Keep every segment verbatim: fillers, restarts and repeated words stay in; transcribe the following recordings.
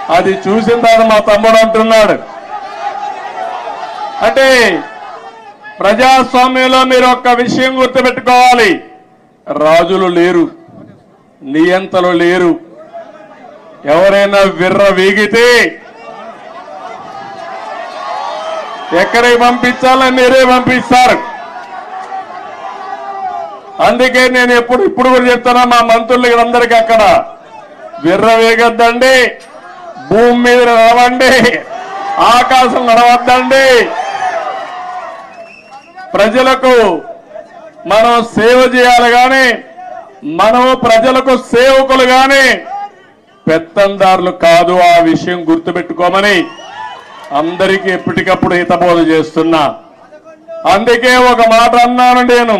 అది చూసిన తర్వాత మా తమ్ముడు అంటున్నాడు, అంటే ప్రజాస్వామ్యంలో మీరు ఒక్క విషయం గుర్తుపెట్టుకోవాలి, రాజులు లేరు, నియంతలు లేరు. ఎవరైనా విర్ర వీగితే ఎక్కడికి పంపించాలని మీరే పంపిస్తారు. అందుకే నేను ఎప్పుడు ఇప్పుడు కూడా చెప్తున్నా మా మంత్రులకి అందరికీ, అక్కడ విర్ర వేగొద్దండి, భూమి మీద నడవండి, ఆకాశం నడవద్దండి. ప్రజలకు మనం సేవ చేయాలి కానీ మనము ప్రజలకు సేవకులు కానీ పెత్తందారులు కాదు. ఆ విషయం గుర్తుపెట్టుకోమని అందరికీ ఎప్పటికప్పుడు హితబోధ చేస్తున్నా. అందుకే ఒక మాట అన్నాను నేను,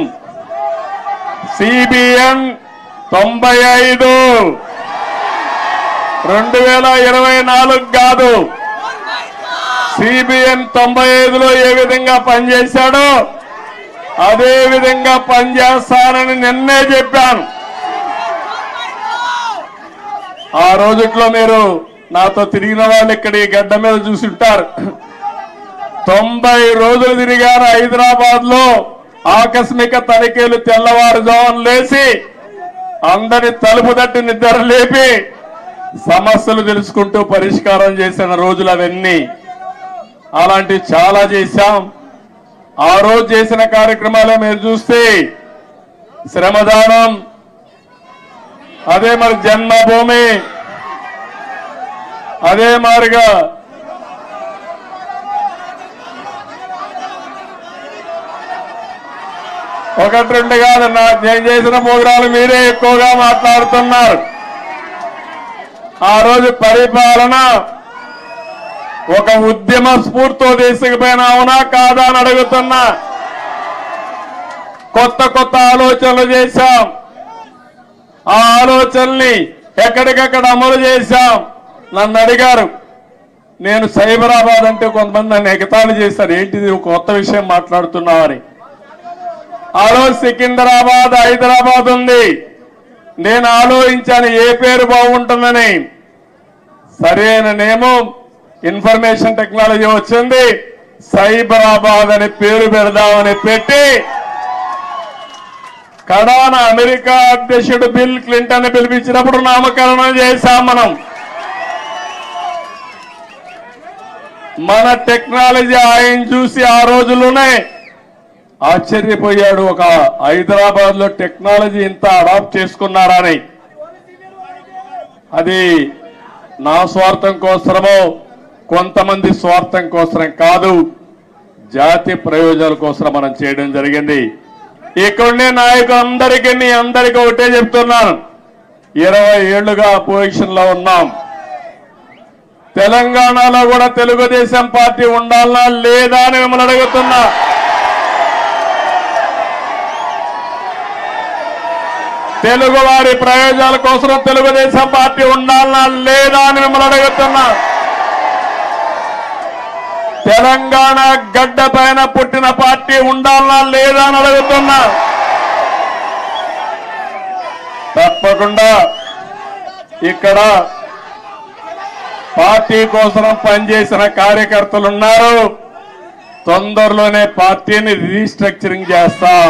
సిబిఎన్ తొంభై ఐదు రెండు వేల ఇరవై నాలుగు కాదు, సిబిఎన్ తొంభై ఐదులో ఏ విధంగా పనిచేశాడో అదే విధంగా పనిచేస్తానని నిన్నే చెప్పాను. ఆ రోజుట్లో మీరు నాతో తిరిగిన వాళ్ళు ఇక్కడ ఈ గడ్డ మీద చూసుంటారు. తొంభై రోజులు తిరిగారు హైదరాబాద్ లో. ఆకస్మిక తనిఖీలు తెల్లవారుజామున లేచి అందరి తలుపు తట్టి నిద్ర లేపి సమస్యలు తెలుసుకుంటూ పరిష్కారం చేసిన రోజులు అవన్నీ. అలాంటి చాలా చేశాం. ఆ రోజు చేసిన కార్యక్రమాలే మీరు చూస్తే శ్రమదానం, అదే మరి జన్మభూమి, అదే మారిగా ఒకటి రెండు కాదు, నేను చేసిన ప్రోగ్రాలు మీరే ఎక్కువగా మాట్లాడుతున్నారు. ఆ రోజు పరిపాలన ఒక ఉద్యమ స్ఫూర్తితో తీసుకుపోయినా అవునా కాదా అని అడుగుతున్నా. కొత్త కొత్త ఆలోచనలు చేశాం. ఆ ఆలోచనల్ని ఎక్కడికక్కడ అమలు చేశాం. నన్ను అడిగారు, నేను సైబరాబాద్ అంటే కొంతమంది నన్ను ఎగతాళి చేశారు, ఏంటిది కొత్త విషయం మాట్లాడుతున్నామని. ఆ రోజు సికింద్రాబాద్ హైదరాబాద్ ఉంది. నేను ఆలోచించాను ఏ పేరు బాగుంటుందని. సరైన నేమో ఇన్ఫర్మేషన్ టెక్నాలజీ వచ్చింది, సైబరాబాద్ అని పేరు పెడదామని పెట్టి కడాన అమెరికా అధ్యక్షుడు బిల్ క్లింటన్ పిలిపించినప్పుడు నామకరణం చేశాం. మనం మన టెక్నాలజీ ఆయన చూసి ఆ రోజుల్లోనే ఆశ్చర్యపోయాడు, ఒక హైదరాబాద్ లో టెక్నాలజీ ఇంత అడాప్ట్ చేసుకున్నారని. అది నా స్వార్థం కోసమో కొంతమంది స్వార్థం కోసం కాదు, జాతి ప్రయోజనాల కోసం మనం చేయడం జరిగింది. ఇక్కడుండే నాయకులందరికీ నీ అందరికీ ఒకటే చెప్తున్నాను, ఇరవై ఏళ్లుగా పొజిషన్ లో ఉన్నాం. తెలంగాణలో కూడా తెలుగుదేశం పార్టీ ఉండాలనా లేదా అని మిమ్మల్ని అడుగుతున్నా. తెలుగు వారి ప్రయోజనాల కోసం తెలుగుదేశం పార్టీ ఉండాలనా లేదా అని మిమ్మల్ని అడుగుతున్నా. తెలంగాణ గడ్డ పైన పుట్టిన పార్టీ ఉండాలనా లేదా అని అడుగుతున్నా. తప్పకుండా ఇక్కడ పార్టీ కోసం పనిచేసిన కార్యకర్తలు ఉన్నారు. తొందరలోనే పార్టీని రీస్ట్రక్చరింగ్ చేస్తాం.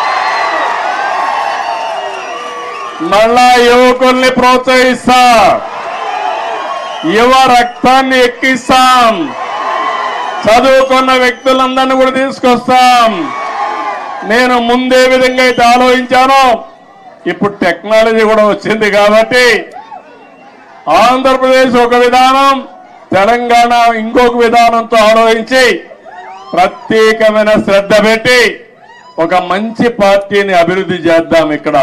మళ్ళా యువకుల్ని ప్రోత్సహిస్తా, యువ రక్తాన్ని ఎక్కిస్తాం, చదువుకున్న వ్యక్తులందరినీ కూడా తీసుకొస్తాం. నేను ముందే విధంగా అయితే ఆలోచించానో ఇప్పుడు టెక్నాలజీ కూడా వచ్చింది కాబట్టి ఆంధ్రప్రదేశ్ ఒక విధానం, తెలంగాణ ఇంకొక విధానంతో ఆలోచించి ప్రత్యేకమైన శ్రద్ధ పెట్టి ఒక మంచి పార్టీని అభివృద్ధి చేద్దాం. ఇక్కడ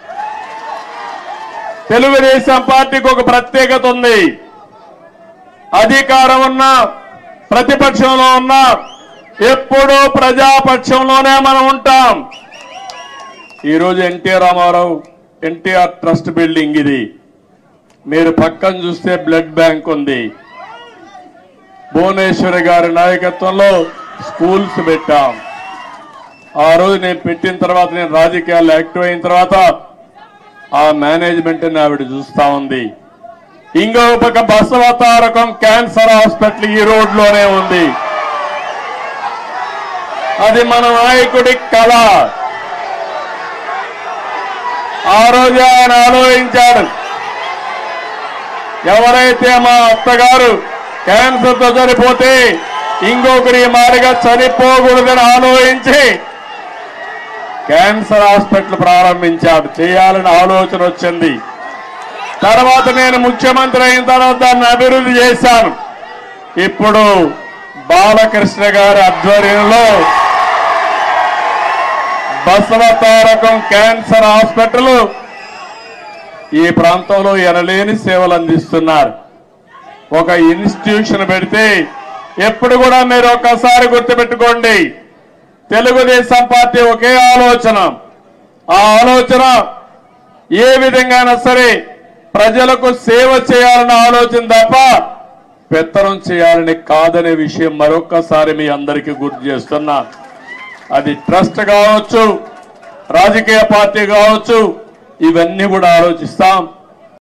తెలుగుదేశం పార్టీకి ఒక ప్రత్యేకత ఉంది. అధికారం ఉన్నా ప్రతిపక్షంలో ఉన్నా ఎప్పుడూ ప్రజాపక్షంలోనే మనం ఉంటాం. ఈరోజు ఎన్టీఆర్ రామారావు ఎన్టీఆర్ ట్రస్ట్ బిల్డింగ్ ఇది. మీరు పక్కన చూస్తే బ్లడ్ బ్యాంక్ ఉంది. భువనేశ్వరి గారి నాయకత్వంలో స్కూల్స్ పెట్టాం. ఆ రోజు నేను పెట్టిన తర్వాత, నేను రాజకీయాల్లో యాక్టివ్ అయిన తర్వాత ఆ మేనేజ్మెంట్ ఆవిడ చూస్తా ఉంది. ఇంకో పక్క బసవతారకం క్యాన్సర్ హాస్పిటల్ ఈ రోడ్లోనే ఉంది. అది మన నాయకుడి కళ. ఆ రోజు ఆయన ఆలోచించాడు, ఎవరైతే మా అత్తగారు క్యాన్సర్తో చనిపోతే ఇంకొకరి మారిగా చనిపోకూడదని ఆలోచించి క్యాన్సర్ హాస్పిటల్ ప్రారంభించాడు. చేయాలని ఆలోచన వచ్చింది. తర్వాత నేను ముఖ్యమంత్రి అయిన తర్వాత దాన్ని అభివృద్ధి చేశాను. ఇప్పుడు బాలకృష్ణ గారి ఆధ్వర్యంలో బసవతారకం క్యాన్సర్ హాస్పిటల్ ఈ ప్రాంతంలో ఎనలేని సేవలు అందిస్తున్నారు. ఒక ఇన్స్టిట్యూషన్ పెడితే ఎప్పుడు కూడా మీరు ఒక్కసారి గుర్తుపెట్టుకోండి, తెలుగుదేశం పార్టీ ఒకే ఆలోచన. ఆ ఆలోచన ఏ విధంగానైనా సరే ప్రజలకు సేవ చేయాలన్న ఆలోచన తప్ప పెత్తనం చేయాలని కాదనే విషయం మరొక్కసారి మీ అందరికీ గుర్తు చేస్తున్నా. అది ట్రస్ట్ కావచ్చు, రాజకీయ పార్టీ కావచ్చు, ఇవన్నీ కూడా ఆలోచిస్తాం.